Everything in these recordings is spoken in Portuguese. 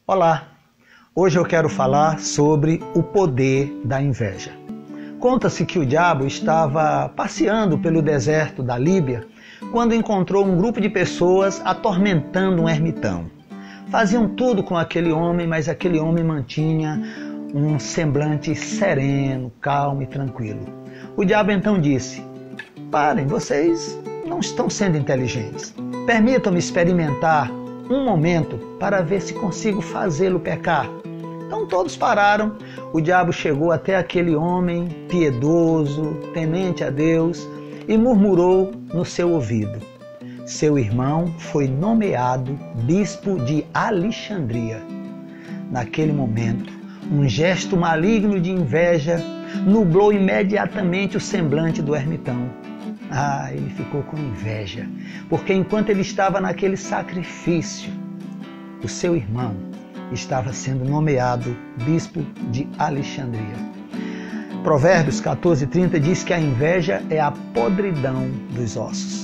Olá, hoje eu quero falar sobre o poder da inveja. Conta-se que o diabo estava passeando pelo deserto da Líbia quando encontrou um grupo de pessoas atormentando um ermitão. Faziam tudo com aquele homem, mas aquele homem mantinha um semblante sereno, calmo e tranquilo. O diabo então disse: "Parem, vocês não estão sendo inteligentes. Permitam-me experimentar um momento para ver se consigo fazê-lo pecar." Então todos pararam. O diabo chegou até aquele homem piedoso, temente a Deus, e murmurou no seu ouvido: "Seu irmão foi nomeado bispo de Alexandria." Naquele momento, um gesto maligno de inveja nublou imediatamente o semblante do ermitão. Ele ficou com inveja, porque enquanto ele estava naquele sacrifício, o seu irmão estava sendo nomeado bispo de Alexandria. Provérbios 14:30 diz que a inveja é a podridão dos ossos.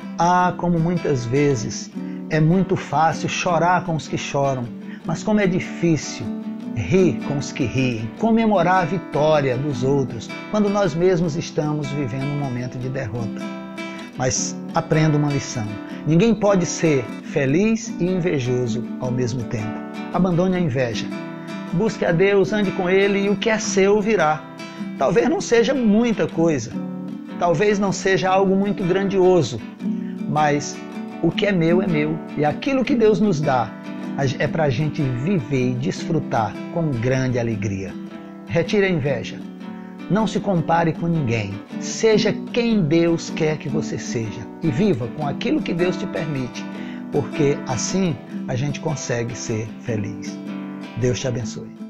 Como muitas vezes é muito fácil chorar com os que choram, mas como é difícil rir com os que riem, comemorar a vitória dos outros, quando nós mesmos estamos vivendo um momento de derrota. Mas aprenda uma lição: ninguém pode ser feliz e invejoso ao mesmo tempo. Abandone a inveja, busque a Deus, ande com Ele e o que é seu virá. Talvez não seja muita coisa, talvez não seja algo muito grandioso, mas o que é meu e aquilo que Deus nos dá é para a gente viver e desfrutar com grande alegria. Retire a inveja. Não se compare com ninguém. Seja quem Deus quer que você seja e viva com aquilo que Deus te permite, porque assim a gente consegue ser feliz. Deus te abençoe.